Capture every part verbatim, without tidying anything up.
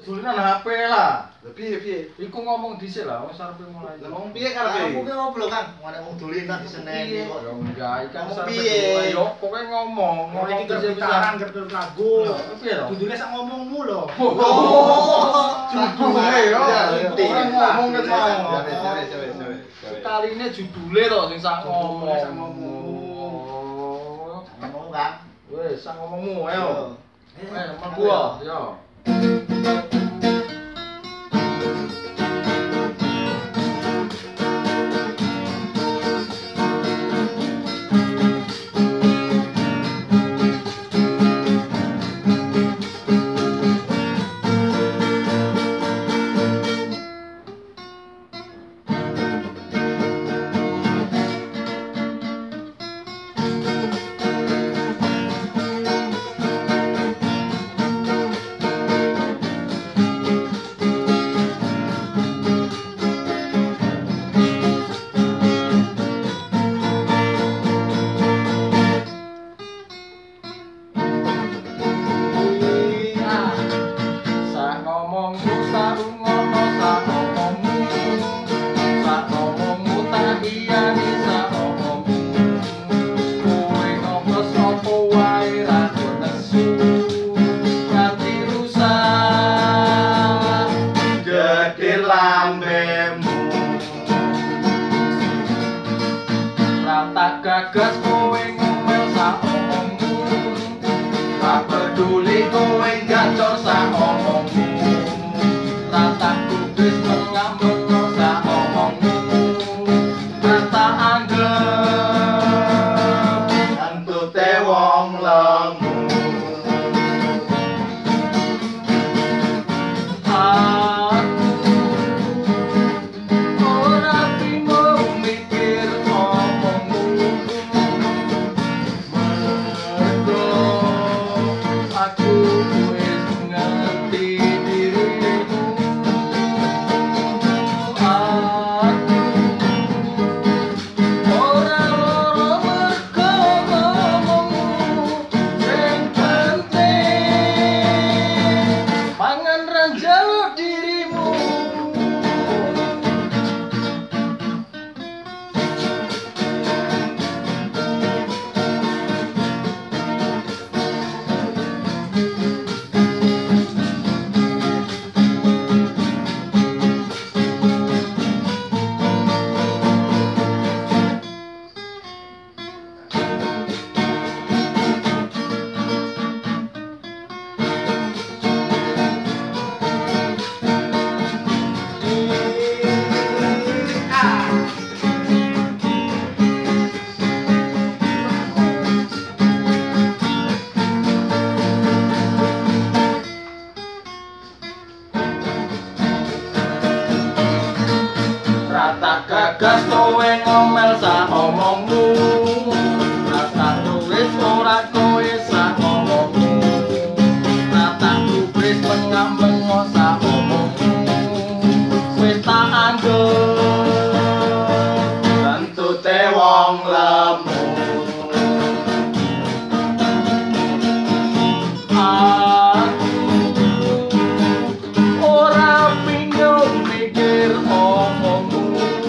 Dulinan H P lah. Lha piye piye? Iku ngomong dhisik lah, wis arepe mulai. Lah ngomong piye karepe? Kamu ki ngopo lho, Kang? Ngene wong dulinan diseneni kok. Ya enggak, iki kan Ngomong arepe piye? mulai. Yo pokoke ngomong, Ngomong ngomong iki dhisik gitaran, bisa. ngerti lagu. Piye to? Kudune sak ngomongmu lho. Oh, judule yo. Orang ngomong ket mau. Ya wis ya wis ya wis ya wis. Kaline judule to sing sak ngomong. Sak ngomongmu. Ngomong, Kang. Wes, sak ngomongmu ayo. Eh, Eh, mangku yo. Sak ngomongmu sak rungono sak ngomongmu. Sak ngomongmu tak iyani sak ngomongmu. Kowe ngomong sapa wae ra nesu. Nganti rusak gedir lambemu. Rata gagas kowe ngomel sak ngomongmu. Tak peduli kowe gacor sak ngomongmu. Rata kubis mengambek sak ngomongmu. Rata anggap antute wong lemu. Aku ora bingung mikir ngomongmu. Mergo aku wis ngerti dirimu. Aku ora loro mergo ngomongmu. Sing penting mangan ra njaluk dirimu. Rata gagas kowe ngomel sak omongmu. Rata tulis ora kowe sak ngomongmu. Rata kubris pengambeng sak omongmu. Wis tak anggap antute wong lemu. Aku ora bingung mikir omongmu.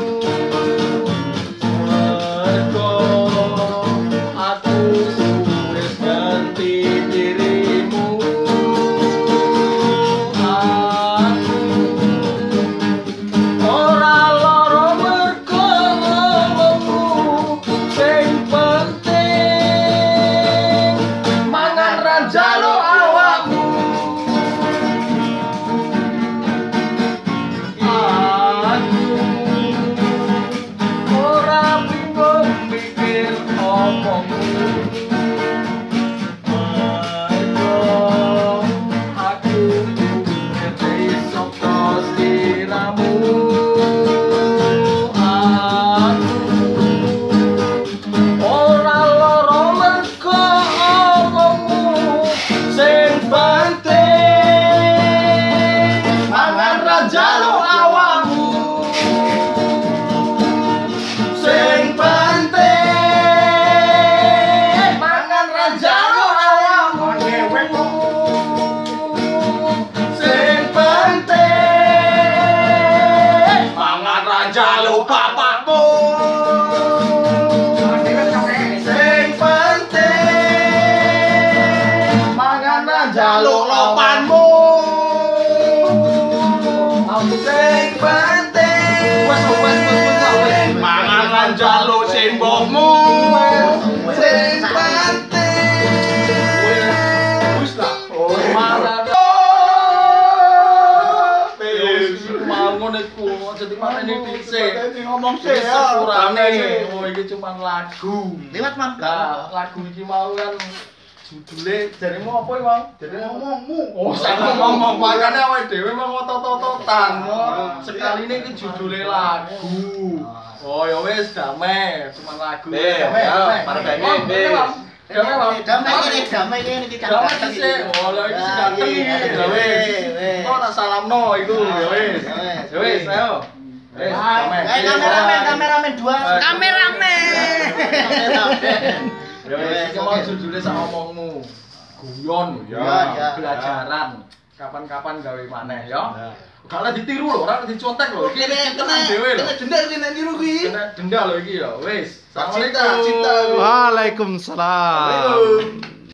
Mergo aku wis ganti dirimu. bapakmu. Sing penting manganan jaluk lopanmu. Sing penting manganan jaluk simbokmu. Sing penting wis lah. Mangan mau ngono iku jadi mateni dhisik ngomong sih ya sepurane oh iki cuma lagu Lewat mangga. nah lagu iki mau kan judule jaremu apa iki Bang jadi Ngomongmu. oh saya ngomong makane awake dhewe mau otot-ototan sekali ini iki judule lagu oh ya wis damai cuma lagu damai ya parabene wis damai Bang Damai ini, damai ini kita damai sih oh lha iki sing ganteng iki ya wis kok tak salamno iku ya wis ya wis ayo wis damai Eh kameramen, kameramen dua. Kameramen. ya wis iki mau judule sak omongmu guyon Ya, ya. belajaran kapan-kapan gawe maneh ya kalau ditiru lho ora dicontek lho iki Kene tenan dhewe lho denda kene niru kuwi. kena denda lho iki ya wis Cinta, cinta. Waalaikumsalam. Assalamualaikum